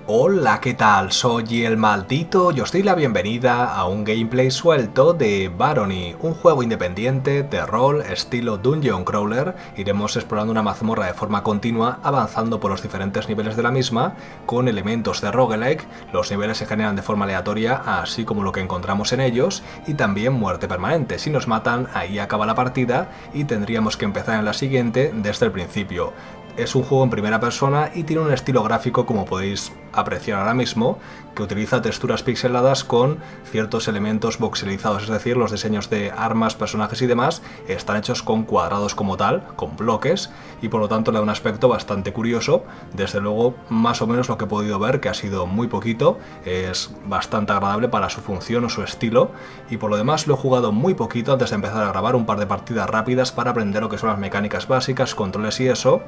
Hola, ¿qué tal? Soy el Maldito y os doy la bienvenida a un gameplay suelto de Barony, un juego independiente de rol estilo Dungeon Crawler. Iremos explorando una mazmorra de forma continua, avanzando por los diferentes niveles de la misma, con elementos de roguelike. Los niveles se generan de forma aleatoria, así como lo que encontramos en ellos, y también muerte permanente. Si nos matan, ahí acaba la partida y tendríamos que empezar en la siguiente desde el principio. Es un juego en primera persona y tiene un estilo gráfico, como podéis apreciar ahora mismo, que utiliza texturas pixeladas con ciertos elementos voxelizados, es decir, los diseños de armas, personajes y demás están hechos con cuadrados como tal, con bloques, y por lo tanto le da un aspecto bastante curioso. Desde luego, más o menos lo que he podido ver, que ha sido muy poquito, es bastante agradable para su función o su estilo, y por lo demás lo he jugado muy poquito antes de empezar a grabar un par de partidas rápidas para aprender lo que son las mecánicas básicas, controles y eso.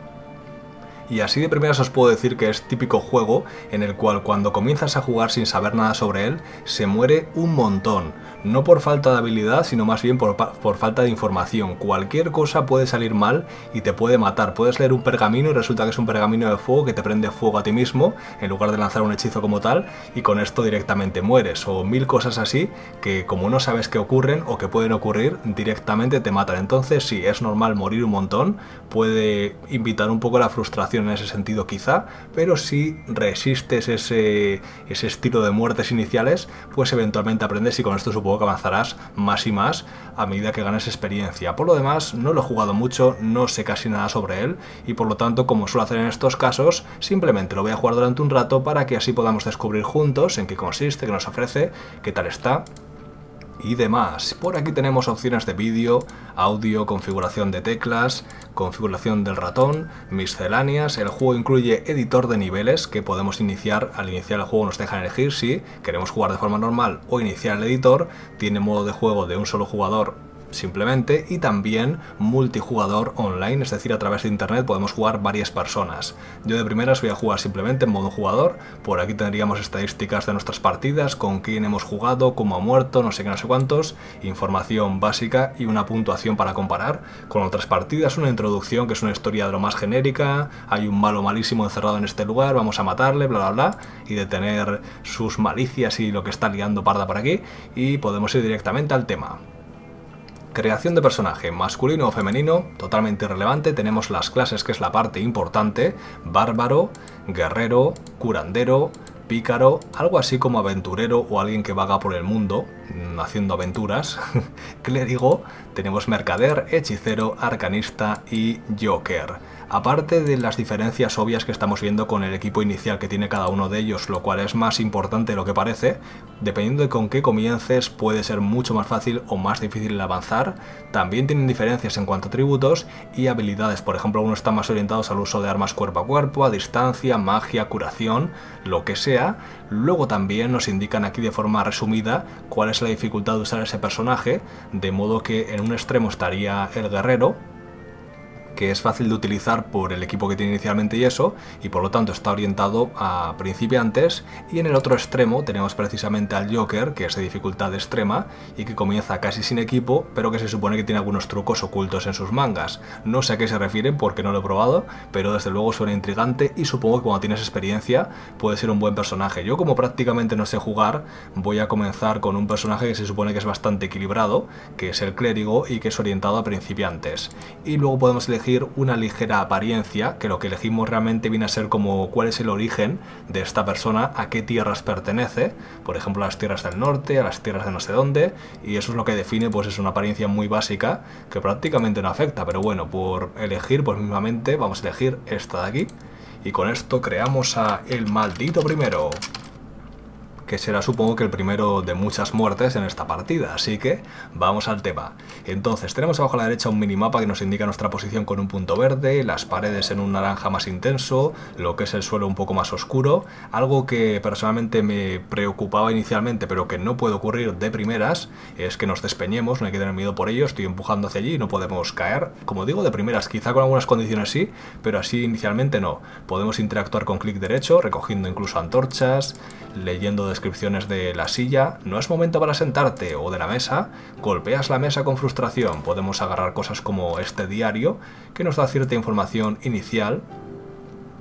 Y así de primeras os puedo decir que es típico juego en el cual cuando comienzas a jugar sin saber nada sobre él, se muere un montón. No por falta de habilidad, sino más bien por falta de información. Cualquier cosa puede salir mal y te puede matar. Puedes leer un pergamino y resulta que es un pergamino de fuego que te prende fuego a ti mismo, en lugar de lanzar un hechizo como tal, y con esto directamente mueres. O mil cosas así que, como no sabes qué ocurren o que pueden ocurrir, directamente te matan. Entonces sí, es normal morir un montón, puede invitar un poco la frustración en ese sentido quizá, pero si resistes ese estilo de muertes iniciales, pues eventualmente aprendes y con esto supongo que avanzarás más y más a medida que ganes experiencia. Por lo demás, no lo he jugado mucho, no sé casi nada sobre él y por lo tanto, como suelo hacer en estos casos, simplemente lo voy a jugar durante un rato para que así podamos descubrir juntos en qué consiste, qué nos ofrece, qué tal está y demás. Por aquí tenemos opciones de vídeo, audio, configuración de teclas, configuración del ratón, misceláneas. El juego incluye editor de niveles que podemos iniciar. Al iniciar el juego nos dejan elegir si queremos jugar de forma normal o iniciar el editor. Tiene modo de juego de un solo jugador simplemente, y también multijugador online, es decir, a través de internet podemos jugar varias personas. Yo de primeras voy a jugar simplemente en modo jugador. Por aquí tendríamos estadísticas de nuestras partidas, con quién hemos jugado, cómo ha muerto, no sé qué, no sé cuántos, información básica y una puntuación para comparar con otras partidas, una introducción que es una historia de lo más genérica, hay un malo malísimo encerrado en este lugar, vamos a matarle, bla bla bla, y detener sus malicias y lo que está liando parda por aquí, y podemos ir directamente al tema. Creación de personaje, masculino o femenino, totalmente irrelevante. Tenemos las clases, que es la parte importante: bárbaro, guerrero, curandero, pícaro, algo así como aventurero o alguien que vaga por el mundo haciendo aventuras, clérigo, tenemos mercader, hechicero, arcanista y joker. Aparte de las diferencias obvias que estamos viendo con el equipo inicial que tiene cada uno de ellos, lo cual es más importante de lo que parece, dependiendo de con qué comiences puede ser mucho más fácil o más difícil el avanzar. También tienen diferencias en cuanto a atributos y habilidades. Por ejemplo, algunos están más orientados al uso de armas cuerpo a cuerpo, a distancia, magia, curación, lo que sea. Luego también nos indican aquí de forma resumida cuál es la dificultad de usar ese personaje, de modo que en un extremo estaría el guerrero, que es fácil de utilizar por el equipo que tiene inicialmente y eso, y por lo tanto está orientado a principiantes, y en el otro extremo tenemos precisamente al Joker, que es de dificultad extrema y que comienza casi sin equipo, pero que se supone que tiene algunos trucos ocultos en sus mangas. No sé a qué se refieren porque no lo he probado, pero desde luego suena intrigante y supongo que cuando tienes experiencia puede ser un buen personaje. Yo, como prácticamente no sé jugar, voy a comenzar con un personaje que se supone que es bastante equilibrado, que es el clérigo y que es orientado a principiantes. Y luego podemos elegir una ligera apariencia, que lo que elegimos realmente viene a ser como cuál es el origen de esta persona, a qué tierras pertenece, por ejemplo a las tierras del norte, a las tierras de no sé dónde, y eso es lo que define, pues es una apariencia muy básica que prácticamente no afecta, pero bueno, por elegir, pues mismamente vamos a elegir esta de aquí, y con esto creamos a el Maldito primero, que será supongo que el primero de muchas muertes en esta partida, así que vamos al tema. Entonces tenemos abajo a la derecha un minimapa que nos indica nuestra posición con un punto verde, las paredes en un naranja más intenso, lo que es el suelo un poco más oscuro, algo que personalmente me preocupaba inicialmente pero que no puede ocurrir de primeras, es que nos despeñemos, no hay que tener miedo por ello, estoy empujando hacia allí y no podemos caer, como digo, de primeras, quizá con algunas condiciones sí, pero así inicialmente no. Podemos interactuar con clic derecho, recogiendo incluso antorchas, leyendo descripciones de la silla, no es momento para sentarte, o de la mesa, golpeas la mesa con frustración. Podemos agarrar cosas como este diario, que nos da cierta información inicial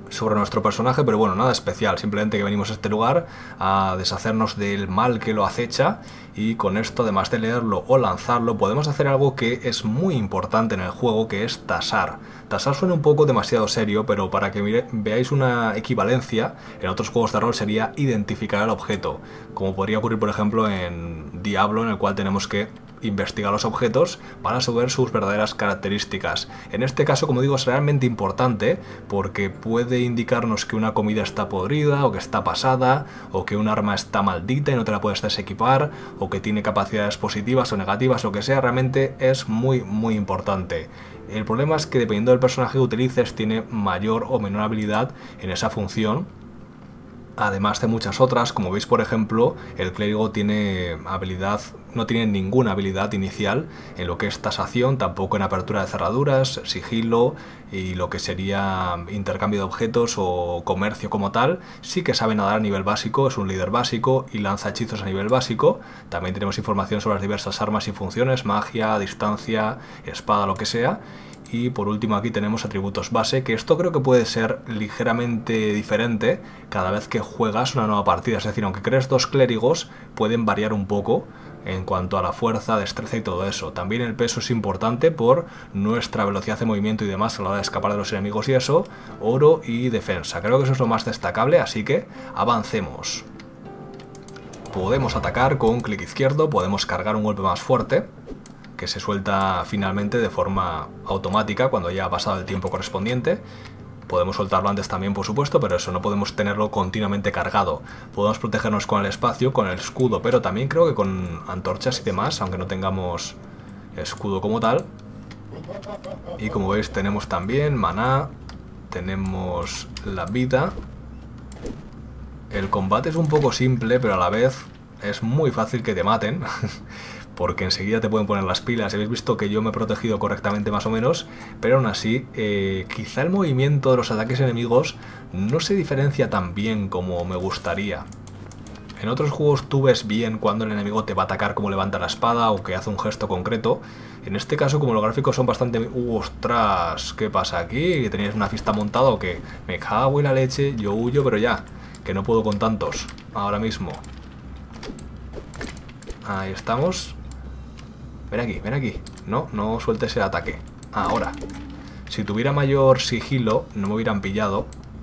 sobre nuestro personaje, pero bueno, nada especial, simplemente que venimos a este lugar a deshacernos del mal que lo acecha, y con esto, además de leerlo o lanzarlo, podemos hacer algo que es muy importante en el juego, que es tasar. Tasar suena un poco demasiado serio, pero para que veáis una equivalencia, en otros juegos de rol sería identificar el objeto, como podría ocurrir por ejemplo en Diablo, en el cual tenemos que investigar los objetos para saber sus verdaderas características. En este caso, como digo, es realmente importante porque puede indicarnos que una comida está podrida, o que está pasada, o que un arma está maldita y no te la puedes desequipar, o que tiene capacidades positivas o negativas, lo que sea. Realmente es muy importante. El problema es que dependiendo del personaje que utilices tiene mayor o menor habilidad en esa función, además de muchas otras. Como veis, por ejemplo, el clérigo tiene habilidad, no tiene ninguna habilidad inicial en lo que es tasación, tampoco en apertura de cerraduras, sigilo y lo que sería intercambio de objetos o comercio como tal. Sí que sabe nadar a nivel básico, es un líder básico y lanza hechizos a nivel básico. También tenemos información sobre las diversas armas y funciones, magia, distancia, espada, lo que sea. Y por último aquí tenemos atributos base, que esto creo que puede ser ligeramente diferente cada vez que juegas una nueva partida. Es decir, aunque crees dos clérigos, pueden variar un poco en cuanto a la fuerza, destreza y todo eso. También el peso es importante por nuestra velocidad de movimiento y demás a la hora de escapar de los enemigos y eso. Oro y defensa. Creo que eso es lo más destacable, así que avancemos. Podemos atacar con un clic izquierdo, podemos cargar un golpe más fuerte, que se suelta finalmente de forma automática cuando ya ha pasado el tiempo correspondiente. Podemos soltarlo antes también, por supuesto, pero eso, no podemos tenerlo continuamente cargado. Podemos protegernos con el espacio, con el escudo, pero también creo que con antorchas y demás, aunque no tengamos escudo como tal. Y como veis tenemos también maná, tenemos la vida. El combate es un poco simple, pero a la vez es muy fácil que te maten. Porque enseguida te pueden poner las pilas. Habéis visto que yo me he protegido correctamente más o menos, pero aún así quizá el movimiento de los ataques enemigos no se diferencia tan bien como me gustaría. En otros juegos tú ves bien cuando el enemigo te va a atacar, como levanta la espada o que hace un gesto concreto. En este caso, como los gráficos son bastante... ¡Ostras! ¿Qué pasa aquí? ¿Teníais una fiesta montada o qué? Me cago en la leche, yo huyo, pero ya, que no puedo con tantos ahora mismo. Ahí estamos. Ven aquí, ven aquí. No sueltes el ataque. Ahora. Si tuviera mayor sigilo, no me hubieran pillado.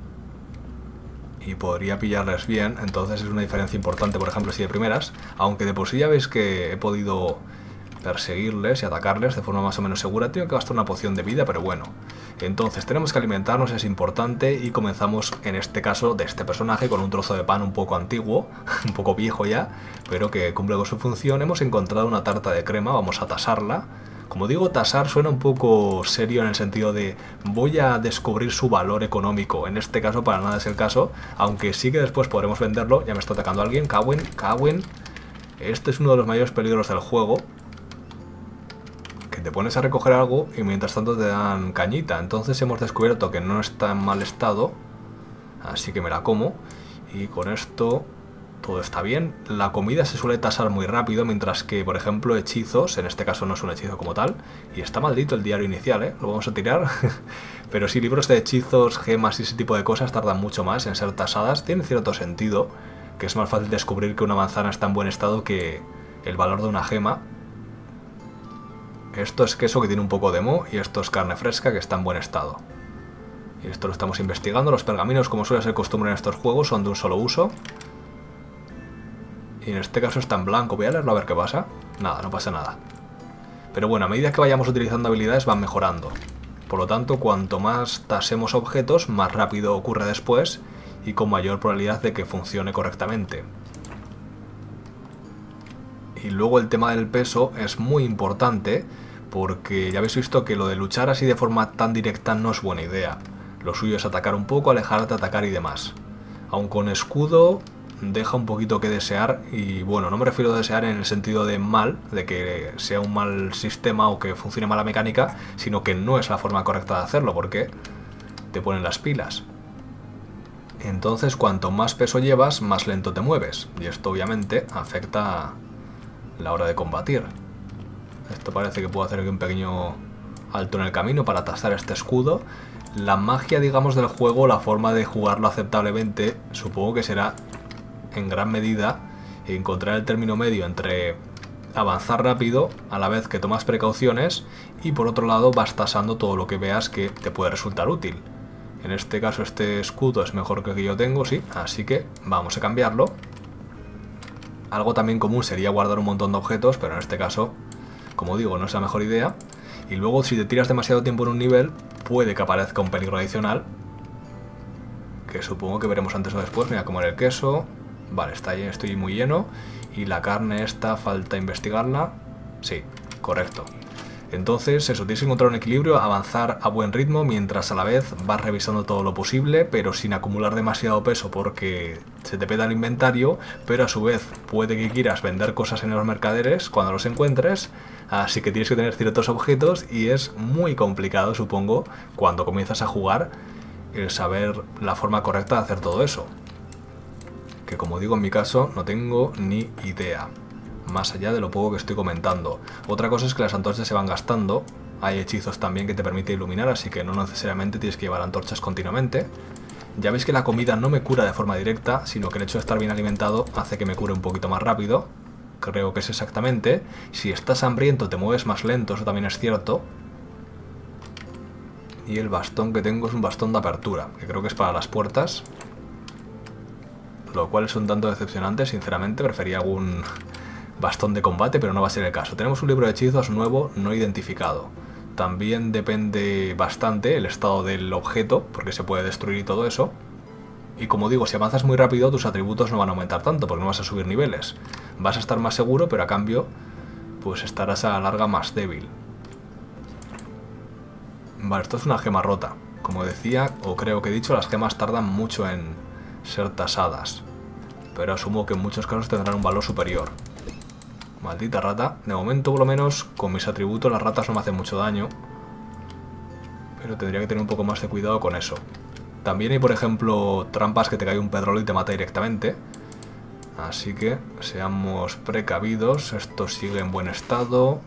Y podría pillarles bien. Entonces es una diferencia importante, por ejemplo, si de primeras. Aunque de por sí ya veis que he podido perseguirles y atacarles de forma más o menos segura. Tengo que gastar una poción de vida, pero bueno. Entonces tenemos que alimentarnos, es importante. Y comenzamos, en este caso, de este personaje con un trozo de pan un poco antiguo. Un poco viejo ya, pero que cumple con su función. Hemos encontrado una tarta de crema, vamos a tasarla. Como digo, tasar suena un poco serio en el sentido de voy a descubrir su valor económico. En este caso para nada es el caso, aunque sí que después podremos venderlo. Ya me está atacando alguien, Cagüen. Este es uno de los mayores peligros del juego, que te pones a recoger algo y mientras tanto te dan cañita. Entonces hemos descubierto que no está en mal estado, así que me la como. Y con esto todo está bien. La comida se suele tasar muy rápido, mientras que, por ejemplo, hechizos, en este caso no es un hechizo como tal, y está maldito el diario inicial, lo vamos a tirar. Pero sí, libros de hechizos, gemas y ese tipo de cosas tardan mucho más en ser tasadas. Tiene cierto sentido, que es más fácil descubrir que una manzana está en buen estado que el valor de una gema. Esto es queso que tiene un poco de moho y esto es carne fresca que está en buen estado. Y esto lo estamos investigando. Los pergaminos, como suele ser costumbre en estos juegos, son de un solo uso. Y en este caso está en blanco. Voy a leerlo a ver qué pasa. Nada, no pasa nada. Pero bueno, a medida que vayamos utilizando habilidades van mejorando. Por lo tanto, cuanto más tasemos objetos, más rápido ocurre después y con mayor probabilidad de que funcione correctamente. Y luego el tema del peso es muy importante, porque ya habéis visto que lo de luchar así de forma tan directa no es buena idea. Lo suyo es atacar un poco, alejarte, atacar y demás. Aun con escudo deja un poquito que desear, y bueno, no me refiero a desear en el sentido de mal, de que sea un mal sistema o que funcione mala mecánica, sino que no es la forma correcta de hacerlo, porque te ponen las pilas. Entonces, cuanto más peso llevas, más lento te mueves, y esto obviamente afecta la hora de combatir. Esto parece que puedo hacer aquí un pequeño alto en el camino para tasar este escudo. La magia, digamos, del juego, la forma de jugarlo aceptablemente, supongo que será en gran medida encontrar el término medio entre avanzar rápido a la vez que tomas precauciones y por otro lado vas tasando todo lo que veas que te puede resultar útil. En este caso este escudo es mejor que el que yo tengo, sí, así que vamos a cambiarlo. Algo también común sería guardar un montón de objetos, pero en este caso, como digo, no es la mejor idea. Y luego si te tiras demasiado tiempo en un nivel, puede que aparezca un peligro adicional, que supongo que veremos antes o después. Mira, como en el queso. Vale, estoy muy lleno. Y la carne esta, falta investigarla. Sí, correcto. Entonces eso, tienes que encontrar un equilibrio, avanzar a buen ritmo mientras a la vez vas revisando todo lo posible, pero sin acumular demasiado peso porque se te peta el inventario, pero a su vez puede que quieras vender cosas en los mercaderes cuando los encuentres, así que tienes que tener ciertos objetos y es muy complicado, supongo, cuando comienzas a jugar, el saber la forma correcta de hacer todo eso. Que como digo, en mi caso no tengo ni idea, más allá de lo poco que estoy comentando. Otra cosa es que las antorchas se van gastando. Hay hechizos también que te permiten iluminar, así que no necesariamente tienes que llevar antorchas continuamente. Ya veis que la comida no me cura de forma directa, sino que el hecho de estar bien alimentado hace que me cure un poquito más rápido. Creo que es exactamente. Si estás hambriento te mueves más lento, eso también es cierto. Y el bastón que tengo es un bastón de apertura, que creo que es para las puertas. Lo cual es un tanto decepcionante, sinceramente, prefería algún bastón de combate, pero no va a ser el caso. Tenemos un libro de hechizos nuevo, no identificado. También depende bastante el estado del objeto, porque se puede destruir y todo eso. Y como digo, si avanzas muy rápido, tus atributos no van a aumentar tanto, porque no vas a subir niveles. Vas a estar más seguro, pero a cambio, pues estarás a la larga más débil. Vale, esto es una gema rota. Como decía, o creo que he dicho, las gemas tardan mucho en ser tasadas, pero asumo que en muchos casos tendrán un valor superior. Maldita rata. De momento, por lo menos, con mis atributos las ratas no me hacen mucho daño, pero tendría que tener un poco más de cuidado con eso. También hay, por ejemplo, trampas que te cae un pedrolo y te mata directamente, así que seamos precavidos. Esto sigue en buen estado.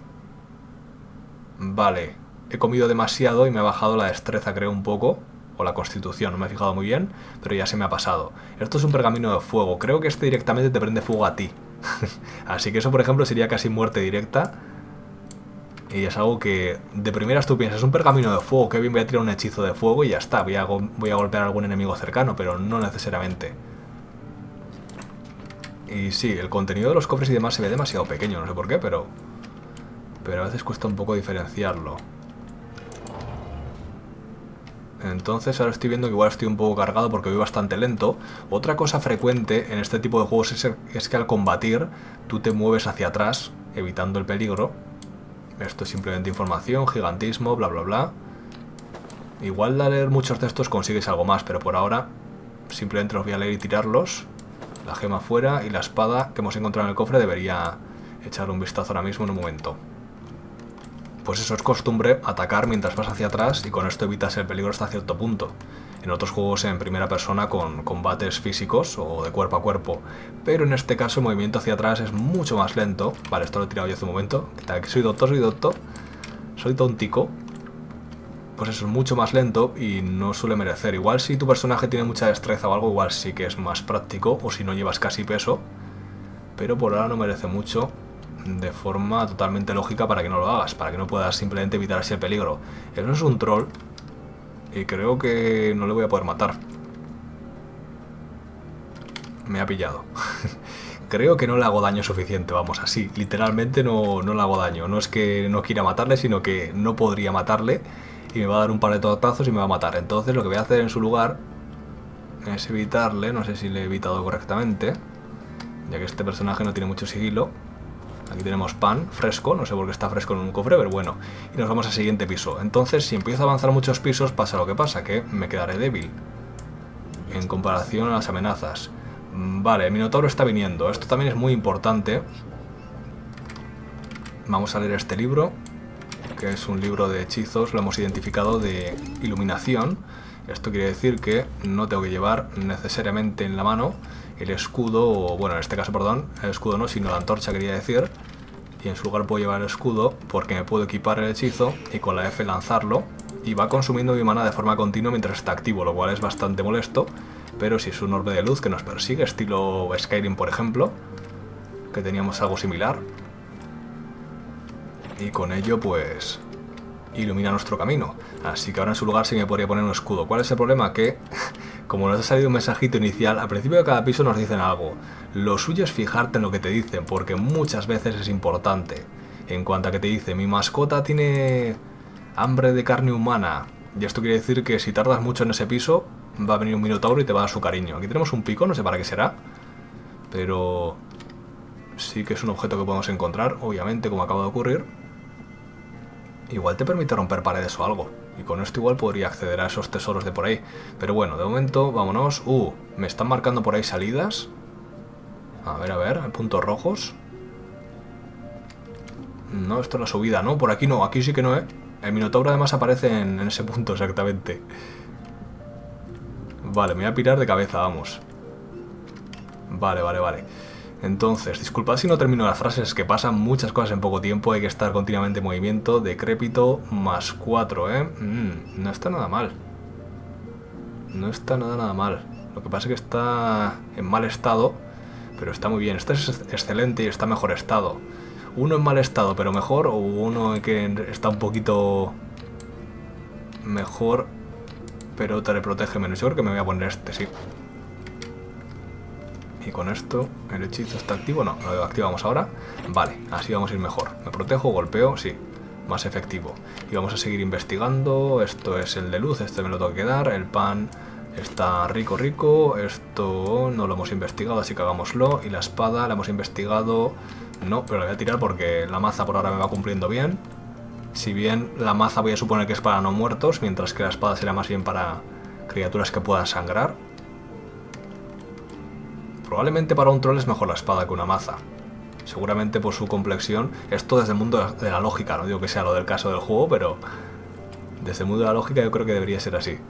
Vale, he comido demasiado y me ha bajado la destreza, creo, un poco. O la constitución, no me he fijado muy bien, pero ya se me ha pasado. Esto es un pergamino de fuego, creo que este directamente te prende fuego a ti. Así que eso, por ejemplo, sería casi muerte directa. Y es algo que de primeras tú piensas, es un pergamino de fuego, que bien, voy a tirar un hechizo de fuego y ya está, voy a golpear a algún enemigo cercano, pero no necesariamente. Y sí, el contenido de los cofres y demás se ve demasiado pequeño, no sé por qué, pero a veces cuesta un poco diferenciarlo. Entonces ahora estoy viendo que igual estoy un poco cargado porque voy bastante lento. Otra cosa frecuente en este tipo de juegos es que al combatir tú te mueves hacia atrás, evitando el peligro. Esto es simplemente información, gigantismo, bla bla bla. Igual al leer muchos de estos consigues algo más, pero por ahora simplemente los voy a leer y tirarlos. La gema fuera y la espada que hemos encontrado en el cofre debería echarle un vistazo ahora mismo en un momento. Pues eso, es costumbre atacar mientras vas hacia atrás y con esto evitas el peligro hasta cierto punto. En otros juegos en primera persona con combates físicos o de cuerpo a cuerpo, pero en este caso el movimiento hacia atrás es mucho más lento. Vale, esto lo he tirado yo hace un momento. ¿Qué tal? Soy doctor, soy tontico. Pues eso es mucho más lento y no suele merecer. Igual si tu personaje tiene mucha destreza o algo, igual sí que es más práctico, o si no llevas casi peso, pero por ahora no merece mucho, de forma totalmente lógica, para que no lo hagas, para que no puedas simplemente evitar ese peligro. Eso es un troll y creo que no le voy a poder matar. Me ha pillado. Creo que no le hago daño suficiente, vamos, así, literalmente no le hago daño. No es que no quiera matarle, sino que no podría matarle y me va a dar un par de tortazos y me va a matar. Entonces lo que voy a hacer en su lugar es evitarle. No sé si le he evitado correctamente, ya que este personaje no tiene mucho sigilo. Aquí tenemos pan fresco, no sé por qué está fresco en un cofre, pero bueno. Y nos vamos al siguiente piso. Entonces, si empiezo a avanzar muchos pisos, pasa lo que pasa, que me quedaré débil en comparación a las amenazas. Vale, el Minotauro está viniendo. Esto también es muy importante. Vamos a leer este libro, que es un libro de hechizos. Lo hemos identificado, de iluminación. Esto quiere decir que no tengo que llevar necesariamente en la mano el escudo, o bueno, en este caso, perdón, el escudo no, sino la antorcha, quería decir. Y en su lugar puedo llevar el escudo porque me puedo equipar el hechizo y con la F lanzarlo. y va consumiendo mi mana de forma continua mientras está activo, lo cual es bastante molesto. Pero si es un orbe de luz que nos persigue, estilo Skyrim por ejemplo, que teníamos algo similar, y con ello pues ilumina nuestro camino. Así que ahora en su lugar sí me podría poner un escudo. ¿Cuál es el problema? Que como nos ha salido un mensajito inicial, al principio de cada piso nos dicen algo. Lo suyo es fijarte en lo que te dicen, porque muchas veces es importante. En cuanto a que te dice, mi mascota tiene hambre de carne humana, y esto quiere decir que si tardas mucho en ese piso, va a venir un minotauro y te va a dar su cariño. Aquí tenemos un pico, no sé para qué será, pero sí que es un objeto que podemos encontrar, obviamente, como acaba de ocurrir. Igual te permite romper paredes o algo, y con esto igual podría acceder a esos tesoros de por ahí. Pero bueno, de momento, vámonos. Me están marcando por ahí salidas. A ver, puntos rojos. No, esto es la subida, ¿no? Por aquí no, aquí sí que no, ¿eh? El minotauro además aparece en ese punto exactamente. Vale, me voy a pirar de cabeza, vamos. Vale. Entonces, disculpad si no termino las frases, que pasan muchas cosas en poco tiempo, hay que estar continuamente en movimiento. Decrépito, más 4, ¿eh? No está nada mal. No está nada mal. Lo que pasa es que está en mal estado, pero está muy bien. Este es excelente y está en mejor estado. Uno en mal estado, pero mejor, o uno que está un poquito mejor, pero te le protege menos. Yo creo que me voy a poner este, sí. Y con esto, ¿el hechizo está activo? No, lo activamos ahora. Vale, así vamos a ir mejor. Me protejo, golpeo, sí. Más efectivo. Y vamos a seguir investigando. Esto es el de luz, este me lo tengo que dar. El pan está rico. Esto no lo hemos investigado, así que hagámoslo. Y la espada la hemos investigado. No, pero la voy a tirar porque la maza por ahora me va cumpliendo bien. Si bien la maza voy a suponer que es para no muertos, mientras que la espada será más bien para criaturas que puedan sangrar. Probablemente para un troll es mejor la espada que una maza. Seguramente por su complexión. Esto desde el mundo de la lógica, no digo que sea lo del caso del juego, pero desde el mundo de la lógica yo creo que debería ser así.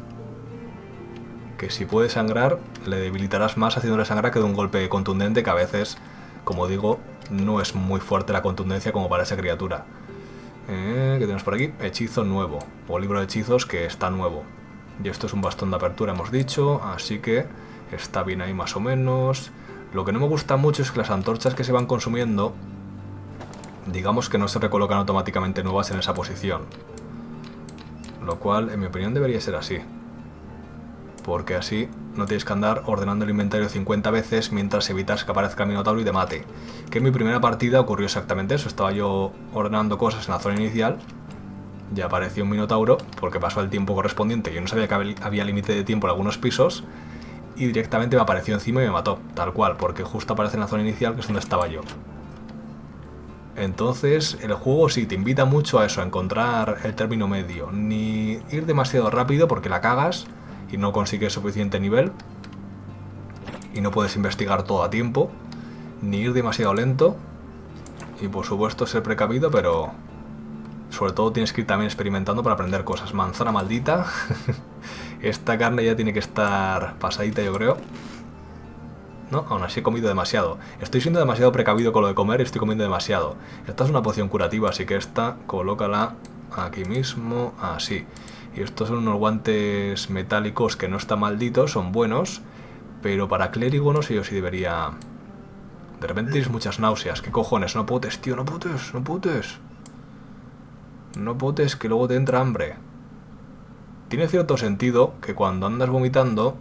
Que si puede sangrar, le debilitarás más haciéndole sangrar que de un golpe contundente, que a veces, como digo, no es muy fuerte la contundencia como para esa criatura. ¿Qué tenemos por aquí? Hechizo nuevo, o libro de hechizos que está nuevo. Y esto es un bastón de apertura, hemos dicho, así que está bien ahí más o menos. Lo que no me gusta mucho es que las antorchas que se van consumiendo, digamos que no se recolocan automáticamente nuevas en esa posición. Lo cual, en mi opinión, debería ser así. Porque así no tienes que andar ordenando el inventario 50 veces mientras evitas que aparezca el minotauro y te mate. Que en mi primera partida ocurrió exactamente eso. Estaba yo ordenando cosas en la zona inicial y apareció un minotauro porque pasó el tiempo correspondiente. Yo no sabía que había límite de tiempo en algunos pisos y directamente me apareció encima y me mató, tal cual, porque justo aparece en la zona inicial, que es donde estaba yo. Entonces, el juego sí te invita mucho a eso, a encontrar el término medio. Ni ir demasiado rápido porque la cagas y no consigues suficiente nivel y no puedes investigar todo a tiempo, ni ir demasiado lento y por supuesto ser precavido, pero sobre todo tienes que ir también experimentando para aprender cosas. Manzana maldita. Esta carne ya tiene que estar pasadita, yo creo. No, aún así he comido demasiado. Estoy siendo demasiado precavido con lo de comer y estoy comiendo demasiado. Esta es una poción curativa, así que esta colócala aquí mismo, así. Y estos son unos guantes metálicos que no están malditos, son buenos, pero para clérigo no sé yo si debería... De repente tienes muchas náuseas. ¿Qué cojones? No putes, tío, no putes, no putes. No putes, que luego te entra hambre. Tiene cierto sentido que cuando andas vomitando...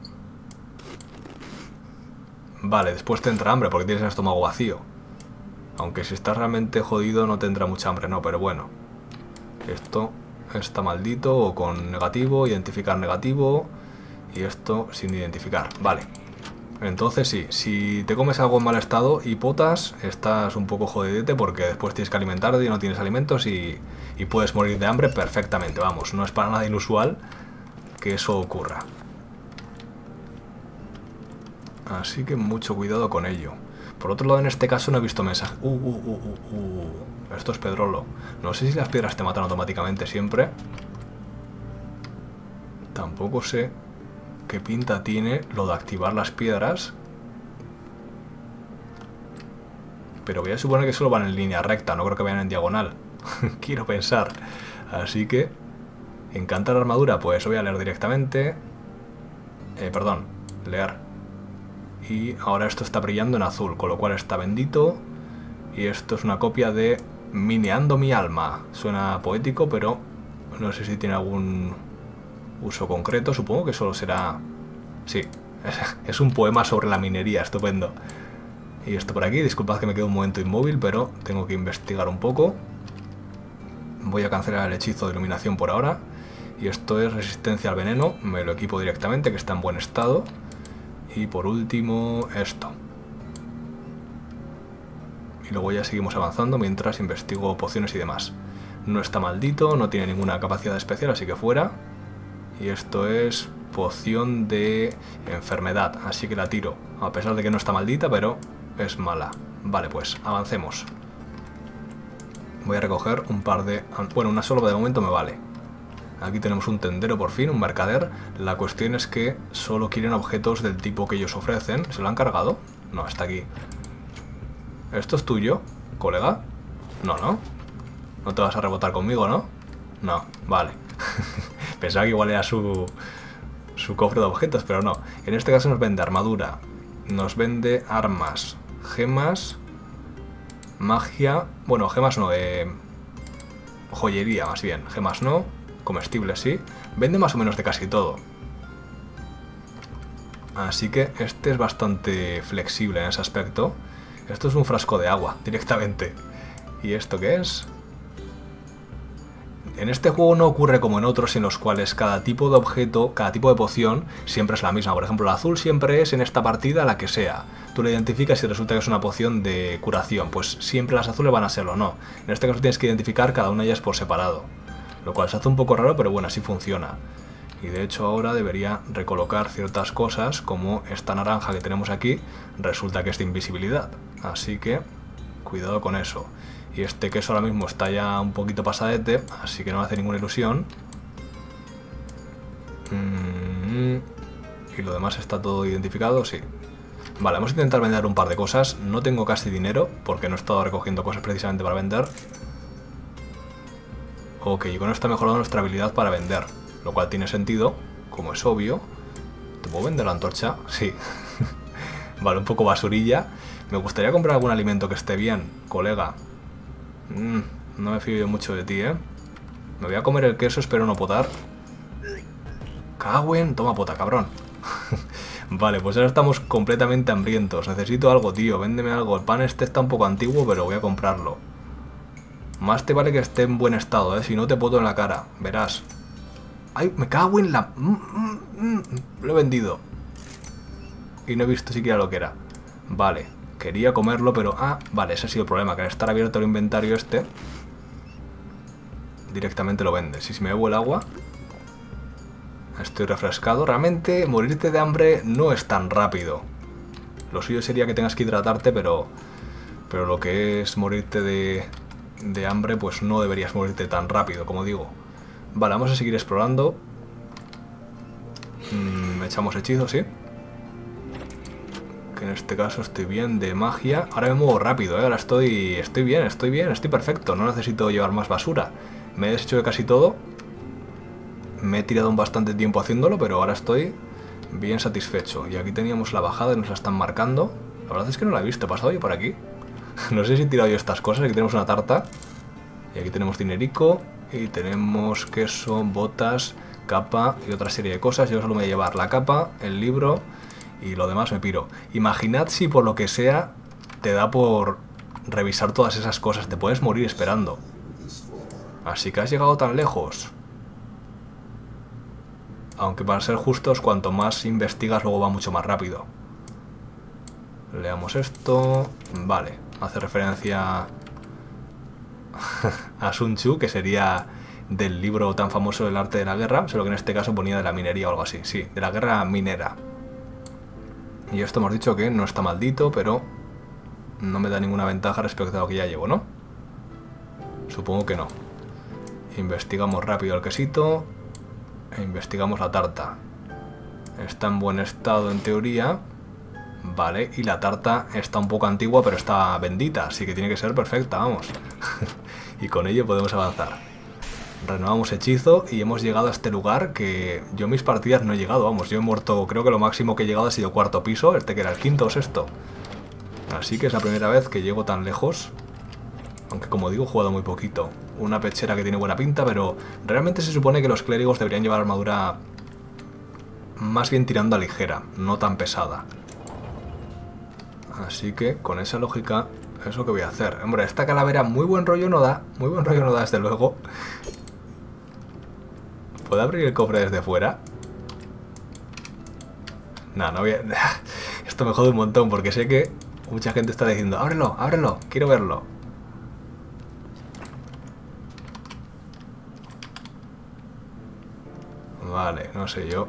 Vale, después te entra hambre porque tienes el estómago vacío. Aunque si estás realmente jodido no te entra mucha hambre, no, pero bueno. Esto está maldito o con negativo, identificar negativo. Y esto sin identificar, vale. Entonces sí, si te comes algo en mal estado y potas, estás un poco jodidete porque después tienes que alimentarte y no tienes alimentos y puedes morir de hambre perfectamente, vamos. No es para nada inusual que eso ocurra. Así que mucho cuidado con ello. Por otro lado, en este caso no he visto mensaje. Esto es pedrolo. No sé si las piedras te matan automáticamente siempre. Tampoco sé qué pinta tiene lo de activar las piedras. Pero voy a suponer que solo van en línea recta, no creo que vayan en diagonal. Quiero pensar. Así que Encantar armadura, pues voy a leer directamente. Perdón, leer. Y ahora esto está brillando en azul, con lo cual está bendito. Y esto es una copia de Mineando mi alma. Suena poético, pero no sé si tiene algún uso concreto. Supongo que solo será... Sí, es un poema sobre la minería, estupendo. Y esto por aquí, disculpad que me quedo un momento inmóvil, pero tengo que investigar un poco. Voy a cancelar el hechizo de iluminación por ahora. Y esto es resistencia al veneno, me lo equipo directamente, que está en buen estado. Y por último, esto. Y luego ya seguimos avanzando mientras investigo pociones y demás. No está maldito, no tiene ninguna capacidad especial, así que fuera. Y esto es poción de enfermedad, así que la tiro. A pesar de que no está maldita, pero es mala. Vale, pues avancemos. Voy a recoger un par de... Bueno, una sola de momento me vale. Aquí tenemos un tendero por fin, un mercader. La cuestión es que solo quieren objetos del tipo que ellos ofrecen. ¿Se lo han cargado? No, está aquí. ¿Esto es tuyo, colega? No, ¿no? No te vas a rebotar conmigo, ¿no? No, vale. Pensaba que igual era su cofre de objetos, pero no. En este caso nos vende armadura, nos vende armas, gemas, magia... Bueno, gemas no, joyería más bien. Gemas no, comestibles sí. Vende más o menos de casi todo. Así que este es bastante flexible en ese aspecto. Esto es un frasco de agua, directamente. ¿Y esto qué es? En este juego no ocurre como en otros en los cuales cada tipo de objeto, cada tipo de poción siempre es la misma. Por ejemplo, el azul siempre es en esta partida la que sea. Tú la identificas y resulta que es una poción de curación. Pues siempre las azules van a serlo, no. En este caso tienes que identificar cada una de ellas por separado. Lo cual se hace un poco raro, pero bueno, así funciona. Y de hecho ahora debería recolocar ciertas cosas, como esta naranja que tenemos aquí, resulta que es de invisibilidad. Así que cuidado con eso. Y este queso ahora mismo está ya un poquito pasadete, así que no me hace ninguna ilusión. Y lo demás está todo identificado, sí. Vale, vamos a intentar vender un par de cosas. No tengo casi dinero, porque no he estado recogiendo cosas precisamente para vender. Ok, y con esto ha mejorado nuestra habilidad para vender, lo cual tiene sentido, como es obvio. ¿Te puedo vender la antorcha? Sí. Vale, un poco basurilla. Me gustaría comprar algún alimento que esté bien, colega. No me fío yo mucho de ti, ¿eh? Me voy a comer el queso, espero no potar. Cagüen, toma pota, cabrón. Vale, pues ahora estamos completamente hambrientos. Necesito algo, tío, véndeme algo. El pan este está un poco antiguo, pero voy a comprarlo. Más te vale que esté en buen estado, si no te poto en la cara, verás. ¡Ay, me cago en la... Lo he vendido. Y no he visto siquiera lo que era. Vale, quería comerlo, pero... Ah, vale, ese ha sido el problema, que al estar abierto el inventario este, directamente lo vendes. Y si me bebo el agua, estoy refrescado. Realmente morirte de hambre no es tan rápido. Lo suyo sería que tengas que hidratarte, pero lo que es morirte de hambre, pues no deberías morirte tan rápido, como digo. Vale, vamos a seguir explorando. Echamos hechizos, sí. Que en este caso estoy bien de magia. Ahora me muevo rápido, ahora estoy bien, estoy perfecto. No necesito llevar más basura. Me he deshecho de casi todo. Me he tirado un bastante tiempo haciéndolo, pero ahora estoy bien satisfecho. Y aquí teníamos la bajada y nos la están marcando. La verdad es que no la he visto, he pasado yo por aquí. No sé si he tirado yo estas cosas. Aquí tenemos una tarta. Y aquí tenemos dinerico. Y tenemos queso, botas, capa y otra serie de cosas. Yo solo me voy a llevar la capa, el libro y lo demás me piro. Imaginad si por lo que sea te da por revisar todas esas cosas. Te puedes morir esperando. Así que has llegado tan lejos. Aunque para ser justos, cuanto más investigas luego va mucho más rápido. Leamos esto. Vale, hace referencia a Sun Tzu, que sería del libro tan famoso del arte de la guerra, solo que en este caso ponía de la minería o algo así. Sí, de la guerra minera. Y esto hemos dicho que no está maldito, pero no me da ninguna ventaja respecto a lo que ya llevo, ¿no? Supongo que no. Investigamos rápido el quesito e investigamos la tarta. Está en buen estado en teoría. Vale, y la tarta está un poco antigua, pero está bendita, así que tiene que ser perfecta, vamos. Y con ello podemos avanzar. Renovamos hechizo y hemos llegado a este lugar que yo en mis partidas no he llegado, vamos, yo he muerto, creo que lo máximo que he llegado ha sido cuarto piso, este que era el quinto o sexto. Así que es la primera vez que llego tan lejos, aunque como digo he jugado muy poquito. Una pechera que tiene buena pinta, pero realmente se supone que los clérigos deberían llevar armadura más bien tirando a ligera, no tan pesada. Así que con esa lógica es lo que voy a hacer. Hombre, esta calavera muy buen rollo no da, desde luego. ¿Puedo abrir el cofre desde fuera? No, no voy a... Esto me jode un montón porque sé que mucha gente está diciendo ábrelo, ábrelo, quiero verlo. Vale, no sé yo.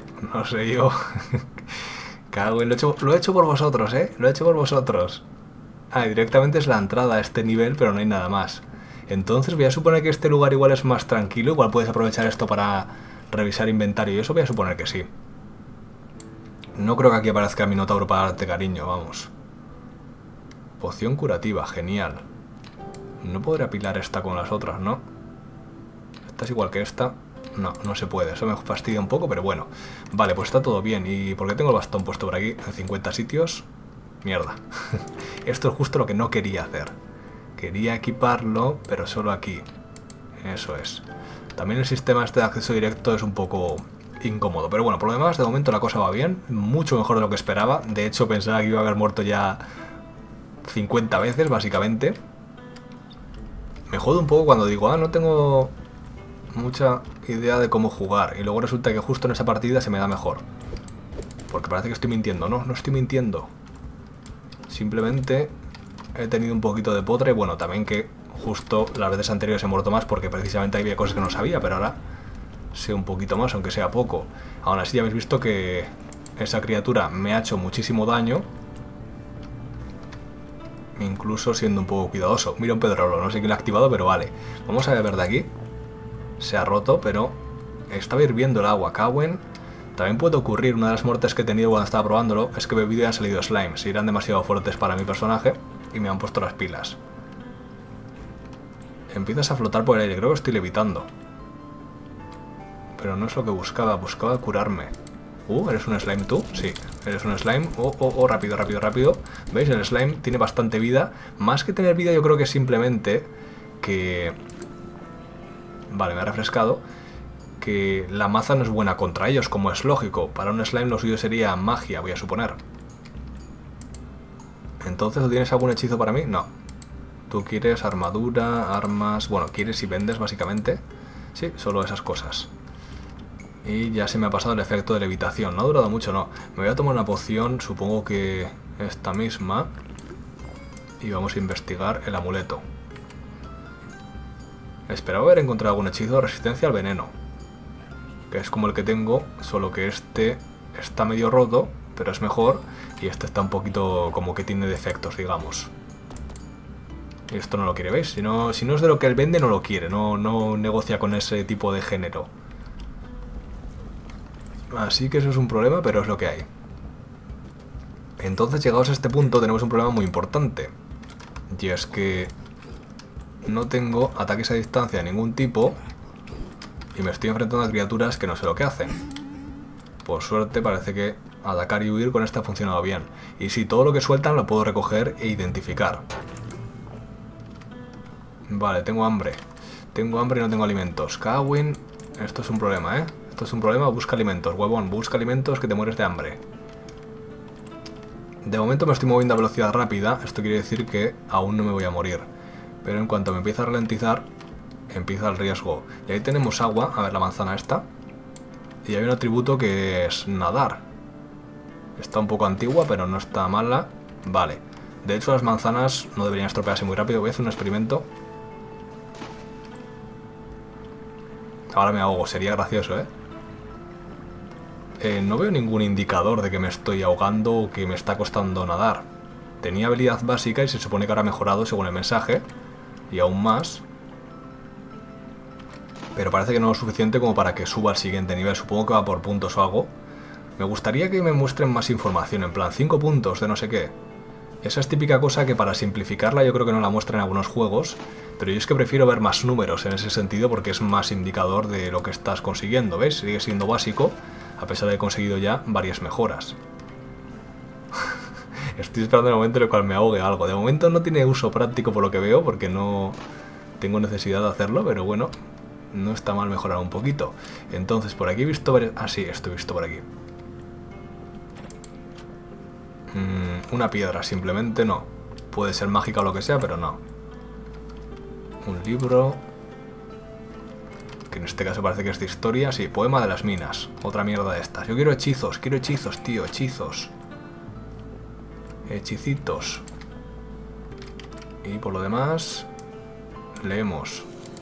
Cago en... Lo he hecho por vosotros, lo he hecho por vosotros. Ah, directamente es la entrada a este nivel, pero no hay nada más. Entonces voy a suponer que este lugar igual es más tranquilo, igual puedes aprovechar esto para revisar inventario y eso voy a suponer que sí. No creo que aquí aparezca Minotauro para darte cariño, vamos. Poción curativa, genial. No podré apilar esta con las otras, ¿no? Esta es igual que esta. No, no se puede, eso me fastidia un poco, pero bueno. Vale, pues está todo bien. ¿Y por qué tengo el bastón puesto por aquí en 50 sitios? Mierda. Esto es justo lo que no quería hacer. Quería equiparlo, pero solo aquí. Eso es. También el sistema este de acceso directo es un poco incómodo. Pero bueno, por lo demás, de momento la cosa va bien. Mucho mejor de lo que esperaba. De hecho, pensaba que iba a haber muerto ya 50 veces, básicamente. Me jode un poco cuando digo, no tengo mucha idea de cómo jugar. Y luego resulta que justo en esa partida se me da mejor. Porque parece que estoy mintiendo. No, no estoy mintiendo. Simplemente he tenido un poquito de potre. Bueno, también que justo las veces anteriores he muerto más porque precisamente había cosas que no sabía, pero ahora sé un poquito más, aunque sea poco. Aún así ya habéis visto que esa criatura me ha hecho muchísimo daño, incluso siendo un poco cuidadoso. Mira un pedrolo, no sé quién lo ha activado, pero vale. Vamos a ver de aquí. Se ha roto, pero estaba hirviendo el agua. Cawen. También puede ocurrir, una de las muertes que he tenido cuando estaba probándolo es que he bebido y han salido slimes. Eran demasiado fuertes para mi personaje y me han puesto las pilas. Empiezas a flotar por el aire, creo que estoy levitando. Pero no es lo que buscaba, buscaba curarme. ¿Eres un slime tú? Sí, eres un slime. Rápido, rápido, rápido. ¿Veis? El slime tiene bastante vida. Más que tener vida yo creo que es simplemente que... Vale, me ha refrescado. Que la maza no es buena contra ellos, como es lógico. Para un slime lo suyo sería magia, voy a suponer. Entonces, ¿tú tienes algún hechizo para mí? No. Tú quieres armadura, armas... Bueno, quieres y vendes, básicamente. Sí, solo esas cosas. Y ya se me ha pasado el efecto de levitación. No ha durado mucho, no. Me voy a tomar una poción, supongo que esta misma. Y vamos a investigar el amuleto. Esperaba haber encontrado algún hechizo de resistencia al veneno. Que es como el que tengo, solo que este está medio roto, pero es mejor. Y este está un poquito como que tiene defectos, digamos. Y esto no lo quiere, ¿veis? Si no es de lo que él vende, no lo quiere. No negocia con ese tipo de género. Así que eso es un problema, pero es lo que hay. Entonces, llegados a este punto, tenemos un problema muy importante. Y es que no tengo ataques a distancia de ningún tipo. Y me estoy enfrentando a criaturas que no sé lo que hacen. Por suerte parece que atacar y huir con esta ha funcionado bien. Y si todo lo que sueltan lo puedo recoger e identificar. Vale, tengo hambre. Tengo hambre y no tengo alimentos. Kawin, esto es un problema, ¿eh? Esto es un problema, busca alimentos. Huevón, busca alimentos que te mueres de hambre. De momento me estoy moviendo a velocidad rápida. Esto quiere decir que aún no me voy a morir. Pero en cuanto me empieza a ralentizar, empieza el riesgo. Y ahí tenemos agua, a ver la manzana esta. Y hay un atributo que es nadar. Está un poco antigua, pero no está mala. Vale. De hecho las manzanas no deberían estropearse muy rápido. Voy a hacer un experimento. Ahora me ahogo, sería gracioso, ¿eh? No veo ningún indicador de que me estoy ahogando o que me está costando nadar. Tenía habilidad básica y se supone que ahora ha mejorado según el mensaje. Y aún más. Pero parece que no es suficiente como para que suba al siguiente nivel. Supongo que va por puntos o algo. Me gustaría que me muestren más información, en plan 5 puntos de no sé qué. Esa es típica cosa que para simplificarla yo creo que no la muestran en algunos juegos, pero yo es que prefiero ver más números en ese sentido porque es más indicador de lo que estás consiguiendo, ¿ves? Sigue siendo básico, a pesar de que he conseguido ya varias mejoras. Estoy esperando el momento en el cual me ahogue algo. De momento no tiene uso práctico por lo que veo, porque no tengo necesidad de hacerlo, pero bueno, no está mal mejorar un poquito. Entonces, por aquí he visto varias... Ah, sí, esto he visto por aquí. Una piedra, simplemente no. Puede ser mágica o lo que sea, pero no. Un libro... que en este caso parece que es de historia. Sí, poema de las minas. Otra mierda de estas. Yo quiero hechizos, tío, hechizos. Hechicitos. Y por lo demás... leemos.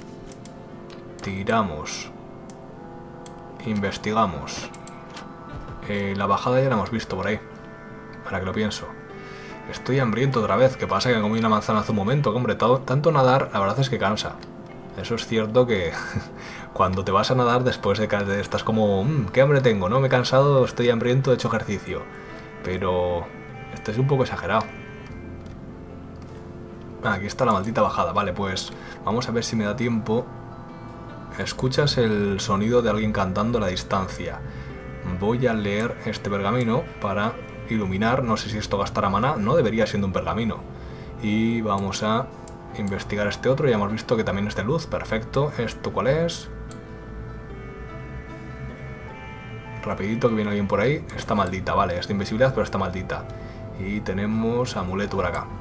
Tiramos. Investigamos. La bajada ya la hemos visto por ahí. Ahora que lo pienso. Estoy hambriento otra vez. ¿Qué pasa? Que comí una manzana hace un momento. Hombre, tanto nadar, la verdad es que cansa. Eso es cierto que cuando te vas a nadar después de que estás como... ¿qué hambre tengo? No me he cansado, estoy hambriento, he hecho ejercicio. Pero... este es un poco exagerado. Aquí está la maldita bajada. Vale, pues vamos a ver si me da tiempo. Escuchas el sonido de alguien cantando a la distancia. Voy a leer este pergamino para iluminar. No sé si esto gastará maná. No debería siendo un pergamino. Y vamos a investigar este otro. Ya hemos visto que también es de luz. Perfecto. ¿Esto cuál es? Rapidito que viene alguien por ahí. Está maldita, vale. Es de invisibilidad, pero está maldita. Y tenemos amuleto por acá.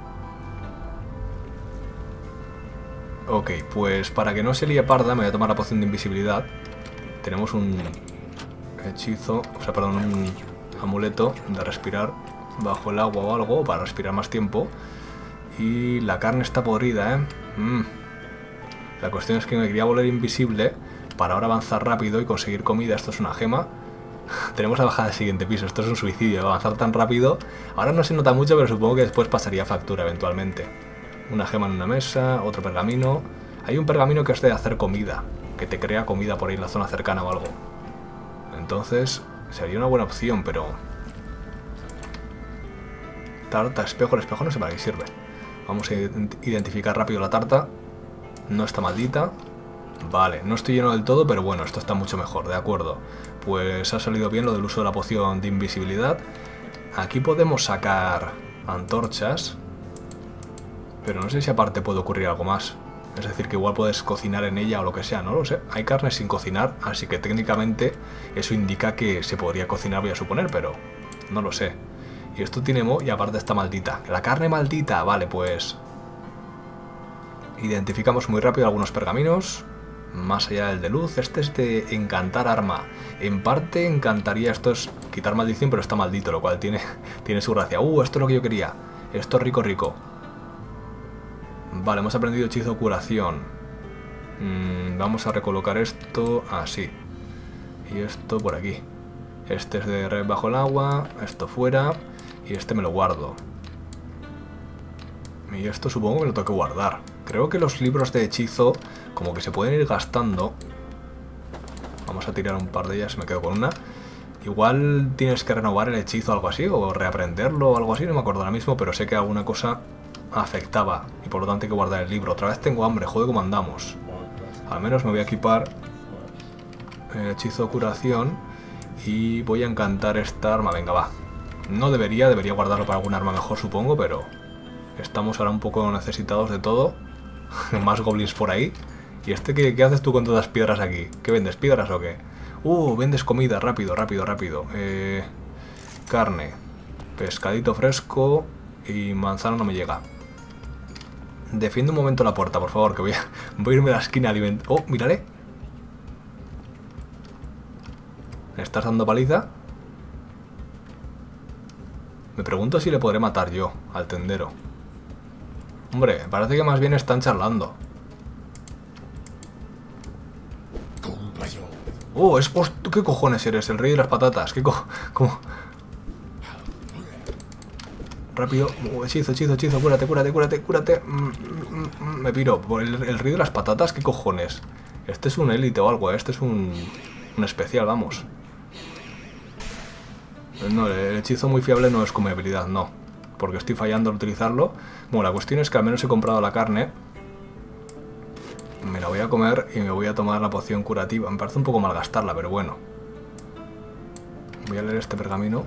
Ok, pues para que no se líe parda me voy a tomar la poción de invisibilidad. Tenemos un hechizo, o sea, perdón, un amuleto de respirar bajo el agua o algo para respirar más tiempo. Y la carne está podrida, ¿eh? La cuestión es que me quería volver invisible para ahora avanzar rápido y conseguir comida. Esto es una gema. Tenemos la bajada del siguiente piso, esto es un suicidio, avanzar tan rápido. Ahora no se nota mucho, pero supongo que después pasaría factura eventualmente. Una gema en una mesa, otro pergamino. Hay un pergamino que es de hacer comida, que te crea comida por ahí en la zona cercana o algo. Entonces, sería una buena opción, pero... tarta, espejo, el espejo no sé para qué sirve. Vamos a identificar rápido la tarta. No está maldita. Vale, no estoy lleno del todo, pero bueno, esto está mucho mejor, de acuerdo. Pues ha salido bien lo del uso de la poción de invisibilidad. Aquí podemos sacar antorchas, pero no sé si aparte puede ocurrir algo más. Es decir, que igual puedes cocinar en ella o lo que sea, no lo sé. Hay carne sin cocinar, así que técnicamente eso indica que se podría cocinar, voy a suponer, pero no lo sé. Y esto tiene moho y aparte está maldita. La carne maldita, vale, pues... identificamos muy rápido algunos pergaminos. Más allá del de luz, este es de encantar arma. En parte encantaría, esto es quitar maldición, pero está maldito, lo cual tiene su gracia. Esto es lo que yo quería. Esto es rico, rico. Vale, hemos aprendido hechizo curación. Vamos a recolocar esto así. Y esto por aquí. Este es de red bajo el agua, esto fuera. Y este me lo guardo. Y esto supongo que lo tengo que guardar. Creo que los libros de hechizo como que se pueden ir gastando. Vamos a tirar un par de ellas, me quedo con una. Igual tienes que renovar el hechizo o algo así, o reaprenderlo o algo así, no me acuerdo ahora mismo, pero sé que alguna cosa afectaba y por lo tanto hay que guardar el libro. Otra vez tengo hambre, joder, cómo andamos. Al menos me voy a equipar el hechizo de curación y voy a encantar esta arma. Venga, va. No debería guardarlo para algún arma mejor, supongo, pero estamos ahora un poco necesitados de todo. Más goblins por ahí. ¿Y este qué haces tú con todas las piedras aquí? ¿Qué vendes, piedras o qué? Vendes comida, rápido, rápido, rápido. Carne, pescadito fresco y manzana no me llega. Defiende un momento la puerta, por favor, que voy a irme a la esquina a alimentar. Mírale. ¿Me estás dando paliza? Me pregunto si le podré matar yo al tendero. Hombre, parece que más bien están charlando. ¿Qué cojones eres? El rey de las patatas. ¿Cómo? Rápido. Hechizo, cúrate. Me piro. ¿El rey de las patatas? ¿Qué cojones? Este es un élite o algo, este es un especial, vamos. No, el hechizo muy fiable no es como habilidad, no. porque estoy fallando al utilizarlo. Bueno, la cuestión es que al menos he comprado la carne. Me la voy a comer y me voy a tomar la poción curativa. Me parece un poco mal gastarla, pero bueno. Voy a leer este pergamino.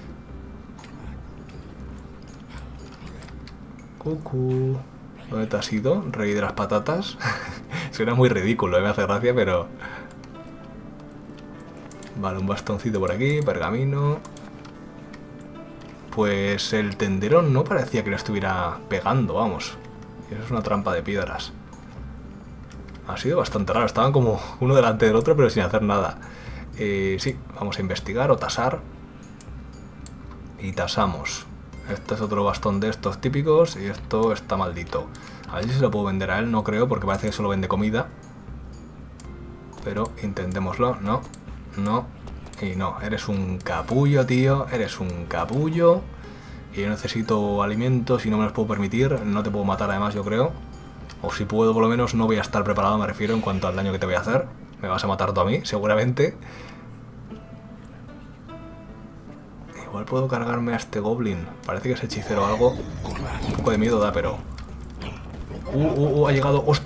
Cucú. ¿Dónde te has ido? Rey de las patatas. Suena muy ridículo, me hace gracia, pero... Vale, un bastoncito por aquí, pergamino. Pues el tendero no parecía que le estuviera pegando, vamos. Eso es una trampa de piedras. Ha sido bastante raro, estaban como uno delante del otro, pero sin hacer nada. Sí, vamos a investigar o tasar. Y tasamos. Este es otro bastón de estos típicos y esto está maldito. A ver si se lo puedo vender a él, no creo, porque parece que solo vende comida. Pero intentémoslo, no, no y no. Eres un capullo, tío, eres un capullo. Y yo necesito alimentos y no me los puedo permitir, no te puedo matar además, yo creo. O si puedo, por lo menos no voy a estar preparado, me refiero, en cuanto al daño que te voy a hacer. Me vas a matar tú a mí, seguramente. Igual puedo cargarme a este goblin. Parece que es hechicero o algo. Un poco de miedo da, pero... ha llegado... ¡Hostia!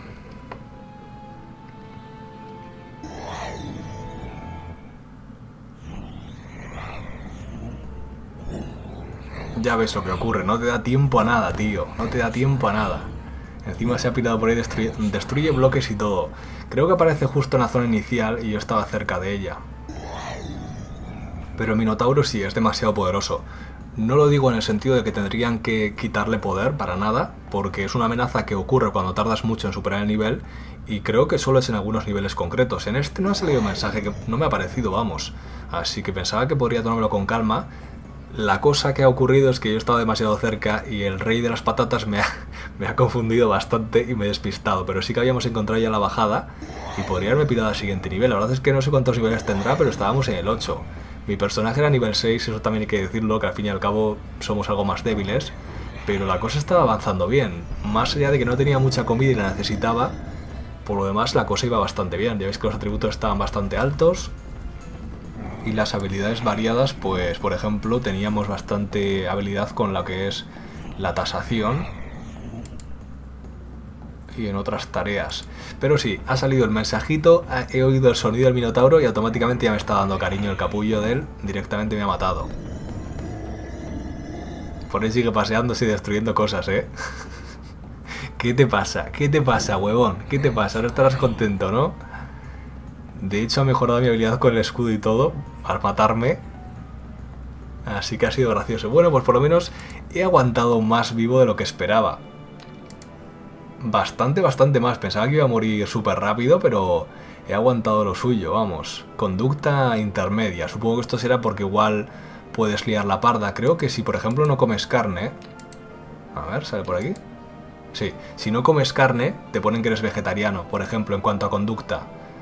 Ya ves lo que ocurre. No te da tiempo a nada, tío. No te da tiempo a nada. Encima se ha pirado por ahí, destruye bloques y todo. Creo que aparece justo en la zona inicial y yo estaba cerca de ella. Pero el Minotauro sí, es demasiado poderoso. No lo digo en el sentido de que tendrían que quitarle poder, para nada, porque es una amenaza que ocurre cuando tardas mucho en superar el nivel, y creo que solo es en algunos niveles concretos. En este no ha salido un mensaje, que no me ha parecido, vamos. Así que pensaba que podría tomármelo con calma. La cosa que ha ocurrido es que yo he estado demasiado cerca y el rey de las patatas me ha confundido bastante y me he despistado. Pero sí que habíamos encontrado ya la bajada y podría haberme pirado al siguiente nivel. La verdad es que no sé cuántos niveles tendrá, pero estábamos en el 8. Mi personaje era nivel 6, eso también hay que decirlo, que al fin y al cabo somos algo más débiles. Pero la cosa estaba avanzando bien. Más allá de que no tenía mucha comida y la necesitaba, por lo demás la cosa iba bastante bien. Ya veis que los atributos estaban bastante altos. Y las habilidades variadas, pues por ejemplo teníamos bastante habilidad con la que es la tasación y en otras tareas. Pero sí, ha salido el mensajito, he oído el sonido del Minotauro y automáticamente ya me está dando cariño el capullo de él, directamente me ha matado. Por ahí sigue paseándose y destruyendo cosas, ¿eh? ¿Qué te pasa? ¿Qué te pasa, huevón? ¿Qué te pasa? Ahora estarás contento, ¿no? De hecho ha mejorado mi habilidad con el escudo y todo, al matarme. Así que ha sido gracioso. Bueno, pues por lo menos he aguantado más vivo de lo que esperaba. Bastante más. Pensaba que iba a morir súper rápido, pero he aguantado lo suyo, vamos. Conducta intermedia. Supongo que esto será porque igual puedes liar la parda. Creo que si por ejemplo no comes carne... A ver, ¿sale por aquí? Sí, si no comes carne, te ponen que eres vegetariano, por ejemplo, en cuanto a conducta.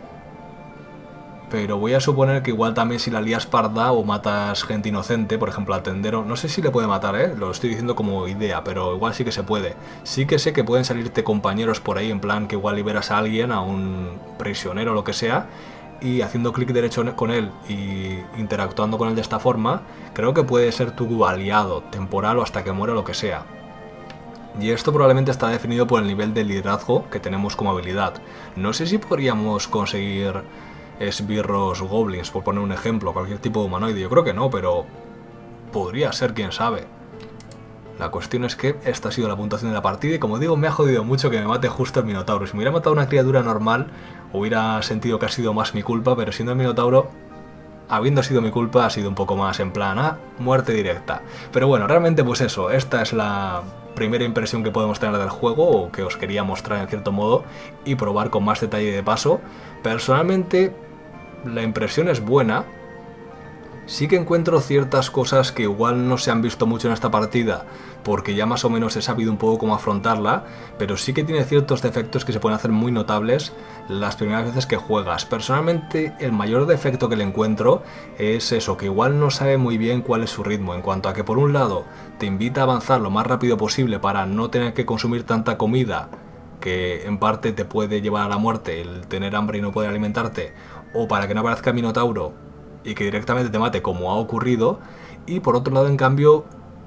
Pero voy a suponer que igual también si la lías parda o matas gente inocente, por ejemplo al tendero, no sé si le puede matar, lo estoy diciendo como idea, pero igual sí que se puede. Sí que sé que pueden salirte compañeros por ahí, en plan que igual liberas a alguien, a un prisionero o lo que sea, y haciendo clic derecho con él y interactuando con él de esta forma, creo que puede ser tu aliado, temporal o hasta que muera o lo que sea. Y esto probablemente está definido por el nivel de liderazgo que tenemos como habilidad. No sé si podríamos conseguir... esbirros goblins, por poner un ejemplo, cualquier tipo de humanoide, yo creo que no, pero podría ser, quién sabe. La cuestión es que esta ha sido la puntuación de la partida y como digo, me ha jodido mucho que me mate justo el Minotauro. Si me hubiera matado una criatura normal, hubiera sentido que ha sido más mi culpa, pero siendo el Minotauro, habiendo sido mi culpa, ha sido un poco más en plan, muerte directa. Pero bueno, realmente pues eso, esta es la primera impresión que podemos tener del juego, o que os quería mostrar en cierto modo, y probar con más detalle de paso. Personalmente, la impresión es buena. Sí que encuentro ciertas cosas que igual no se han visto mucho en esta partida, porque ya más o menos he sabido un poco cómo afrontarla, pero sí que tiene ciertos defectos que se pueden hacer muy notables las primeras veces que juegas. Personalmente, el mayor defecto que le encuentro es eso, que igual no sabe muy bien cuál es su ritmo, en cuanto a que por un lado te invita a avanzar lo más rápido posible para no tener que consumir tanta comida, que en parte te puede llevar a la muerte el tener hambre y no poder alimentarte, o para que no aparezca el Minotauro y que directamente te mate como ha ocurrido. Y por otro lado, en cambio,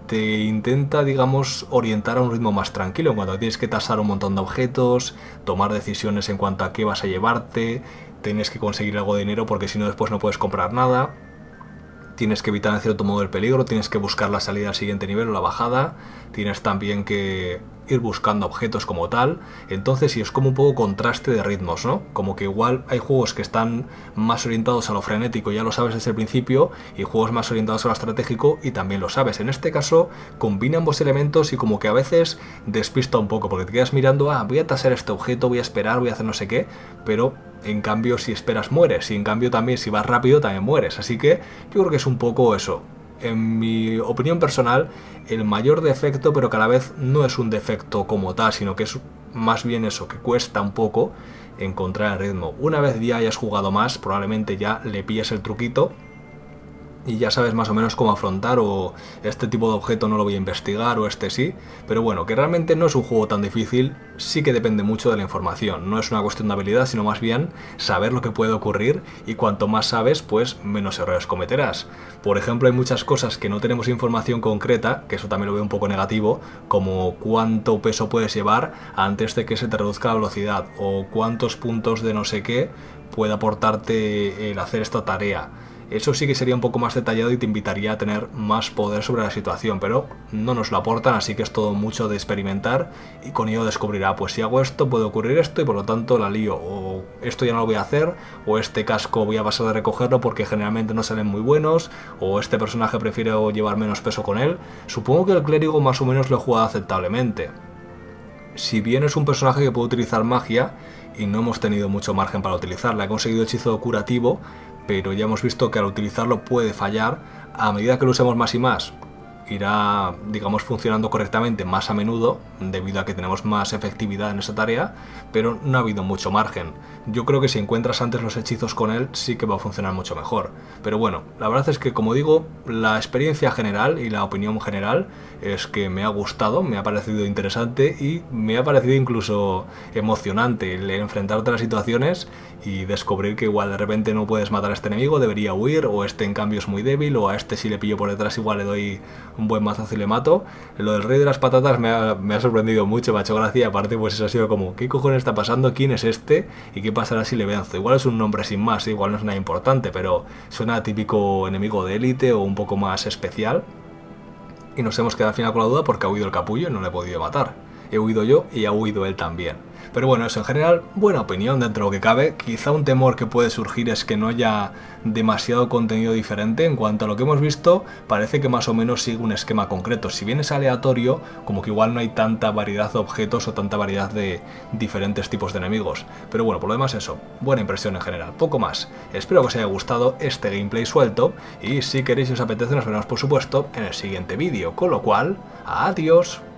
te intenta, digamos, orientar a un ritmo más tranquilo, en cuanto tienes que tasar un montón de objetos, tomar decisiones en cuanto a qué vas a llevarte, tienes que conseguir algo de dinero porque si no después no puedes comprar nada, tienes que evitar en cierto modo el peligro, tienes que buscar la salida al siguiente nivel o la bajada, tienes también que ir buscando objetos como tal, entonces sí es como un poco contraste de ritmos, ¿no? Como que igual hay juegos que están más orientados a lo frenético, ya lo sabes desde el principio, y juegos más orientados a lo estratégico y también lo sabes. En este caso combina ambos elementos y como que a veces despista un poco, porque te quedas mirando, voy a tasar este objeto, voy a esperar, voy a hacer no sé qué, pero en cambio si esperas mueres, y en cambio también si vas rápido también mueres, así que yo creo que es un poco eso. En mi opinión personal, el mayor defecto, pero que a la vez no es un defecto como tal, sino que es más bien eso, que cuesta un poco encontrar el ritmo. Una vez ya hayas jugado más, probablemente ya le pilles el truquito y ya sabes más o menos cómo afrontar, o este tipo de objeto no lo voy a investigar, o este sí, pero bueno, que realmente no es un juego tan difícil, sí que depende mucho de la información, no es una cuestión de habilidad, sino más bien saber lo que puede ocurrir, y cuanto más sabes, pues menos errores cometerás. Por ejemplo, hay muchas cosas que no tenemos información concreta, que eso también lo veo un poco negativo, como cuánto peso puedes llevar antes de que se te reduzca la velocidad, o cuántos puntos de no sé qué puede aportarte el hacer esta tarea. Eso sí que sería un poco más detallado y te invitaría a tener más poder sobre la situación, pero no nos lo aportan, así que es todo mucho de experimentar y con ello descubrirá, pues si hago esto puede ocurrir esto y por lo tanto la lío, o esto ya no lo voy a hacer, o este casco voy a pasar de recogerlo porque generalmente no salen muy buenos, o este personaje prefiero llevar menos peso con él. Supongo que el clérigo más o menos lo he jugado aceptablemente. Si bien es un personaje que puede utilizar magia y no hemos tenido mucho margen para utilizarla, he conseguido hechizo curativo, pero ya hemos visto que al utilizarlo puede fallar. A medida que lo usemos más y más, irá, digamos, funcionando correctamente más a menudo, debido a que tenemos más efectividad en esa tarea, pero no ha habido mucho margen. Yo creo que si encuentras antes los hechizos con él, sí que va a funcionar mucho mejor. Pero bueno, la verdad es que, como digo, la experiencia general y la opinión general es que me ha gustado, me ha parecido interesante y me ha parecido incluso emocionante el enfrentarte a las situaciones y descubrir que igual de repente no puedes matar a este enemigo, debería huir, o este en cambio es muy débil, o a este si le pillo por detrás igual le doy un buen mazazo y le mato. Lo del rey de las patatas me ha sorprendido mucho, me ha hecho gracia, y aparte pues eso ha sido como, ¿qué cojones está pasando? ¿Quién es este? ¿Y qué pasará si le venzo? Igual es un nombre sin más, igual no es nada importante, pero suena a típico enemigo de élite o un poco más especial. Y nos hemos quedado al final con la duda porque ha huido el capullo y no le he podido matar. He huido yo y ha huido él también. Pero bueno, eso en general, buena opinión dentro de lo que cabe. Quizá un temor que puede surgir es que no haya demasiado contenido diferente. En cuanto a lo que hemos visto, parece que más o menos sigue un esquema concreto. Si bien es aleatorio, como que igual no hay tanta variedad de objetos o tanta variedad de diferentes tipos de enemigos. Pero bueno, por lo demás eso, buena impresión en general, poco más. Espero que os haya gustado este gameplay suelto y si queréis y os apetece nos veremos por supuesto en el siguiente vídeo. Con lo cual, adiós.